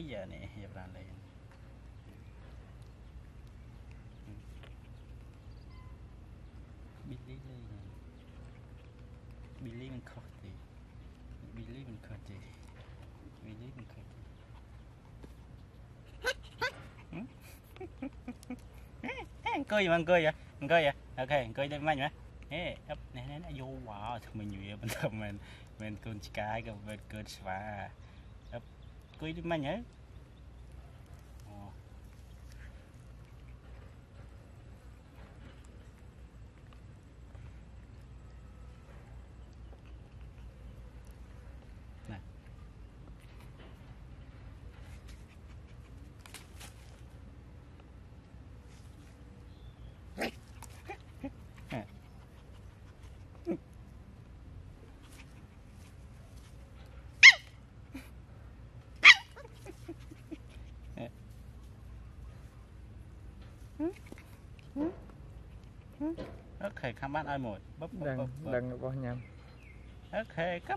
ấy giờ này giờ là lên Billy lên Billy mình khó thì Billy mình khó thì Billy mình khó thì cười mà cười vậy ok cười đây mạnh mà nè nè vô wow mình nhiều mình thầm mình con cái cái mình cười xóa cười đi mạnh nhá ok khám bát ai một đừng có nhầm ok cấp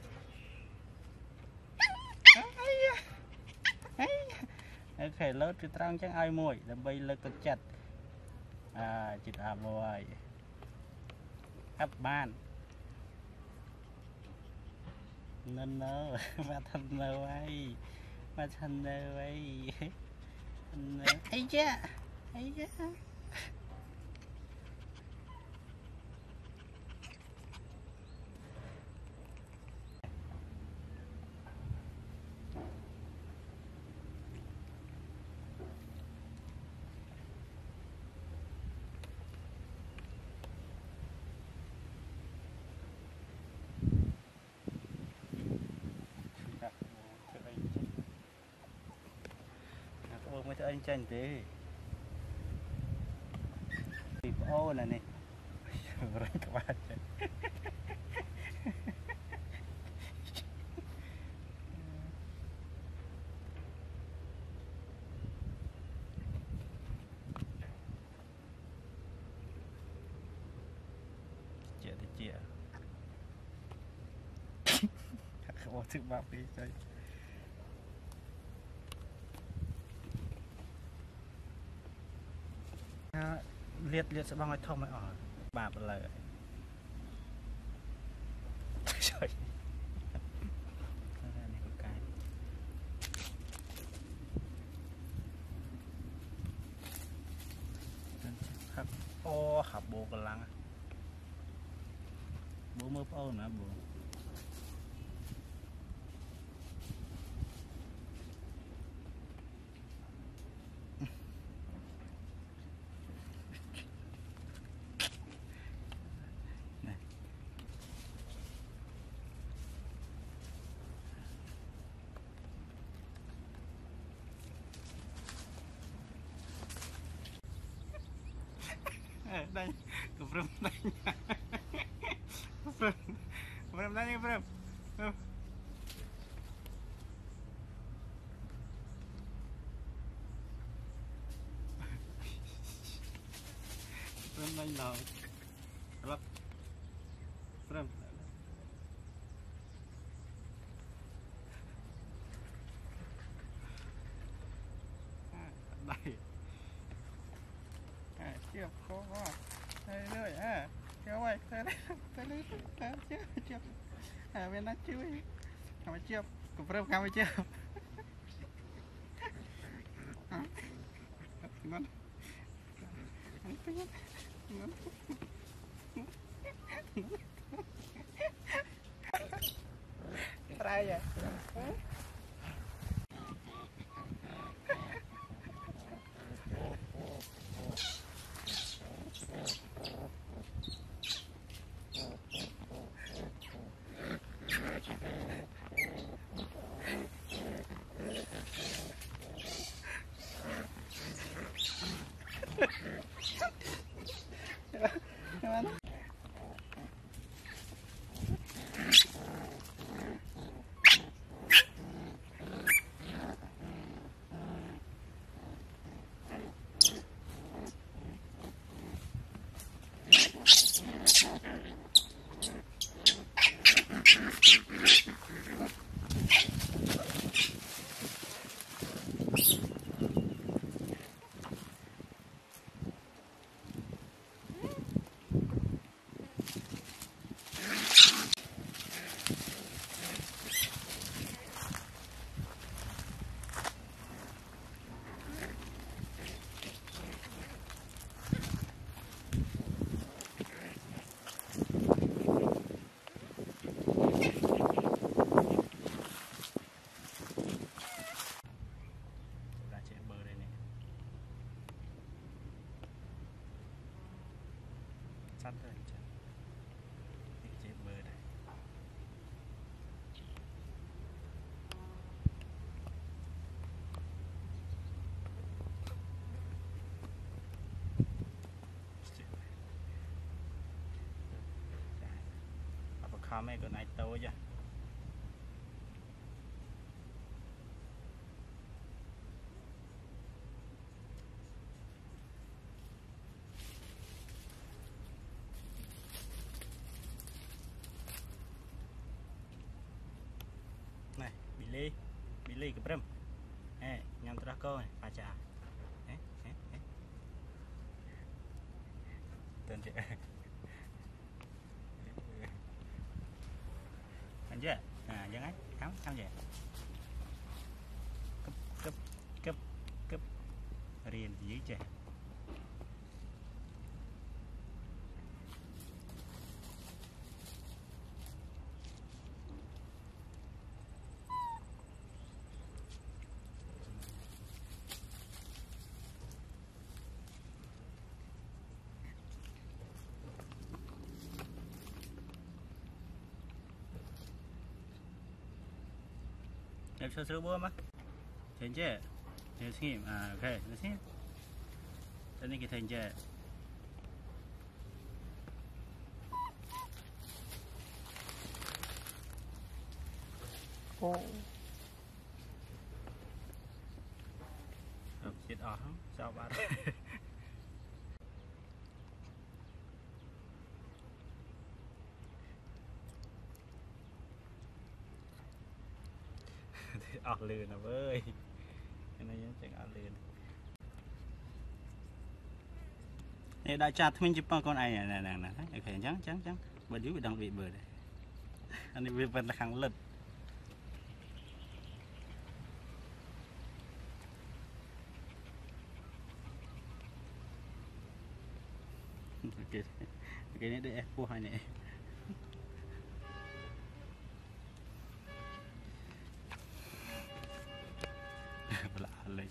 ok lớn từ trăng chẳng ai mồi là bây lớn cực chặt chịt rồi ấp ban nên nơ mà thân nơ ấy mà thân nơ ấy ấy chứ mới thấy anh tranh thế bị ô này nè rồi các bạn chia không thức bạc đi chơi liệt sẽ bằng cái thông mới ở bạc là trời ô học bộ còn lăng bố mơ ô nữa bố đây cục rơm đây cục rơm đây rơm rơm đây nào lắc rơm đây chưa khó quá đây rồi kéo quay tới chưa bên đó chưa không chưa cục rơm không chưa ngon trai vậy sắt rồi chế bơ này apa kame con này tao chứ này Billy cái bơm nhắm tra câu này pha trà tên chị anh chưa dân ấy khám vậy cấp riêng dưới trời em cho sữa bữa mà thành chưa thế xem ok nó xem cho nên cái thành chưa chết không sao bạn lừa nè ơi cái này chẳng lừa này đại trà mình chụp con này nè ok trắng bờ dưới bị đang bị bờ này anh ấy bên là kháng lực ok cái này để cô hai này lạ lên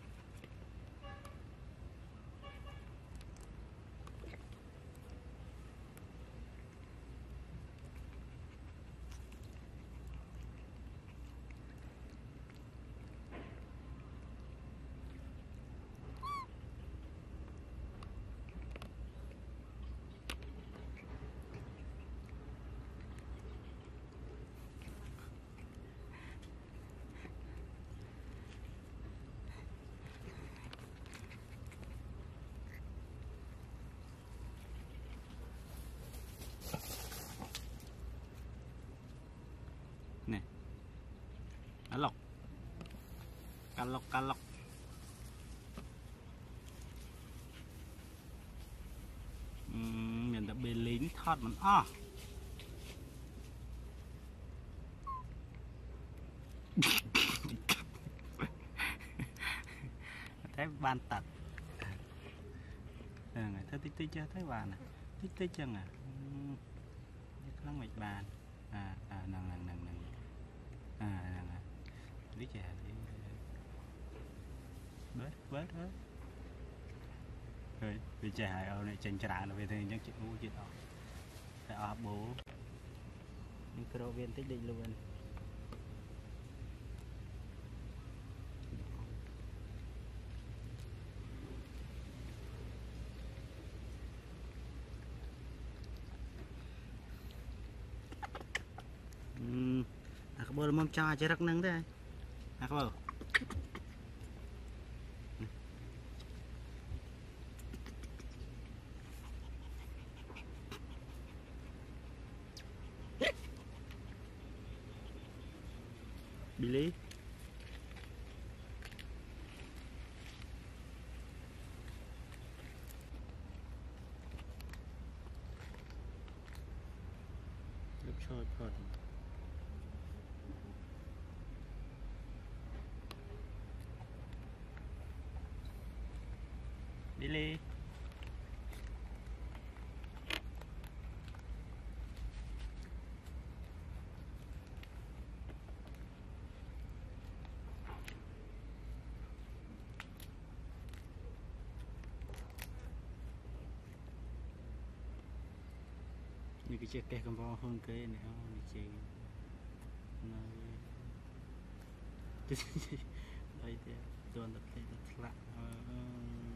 nè cá lóc mình đã bê lính thoát mình thấy ban tật thấy tích chưa thấy bàn này tích chân lắm mệt bàn nằng biết chả bớt rồi vì chả ở này chèn chả là về thì những chuyện ngu chuyện đó phải bố micro viên tích định luôn các bạn mong cha chơi rắc nắng đấy các bạn Billy lúc chơi phật Billy chưa kể cầm bao hơn cái này không chị nói đây thì tuần tập thể đặt lại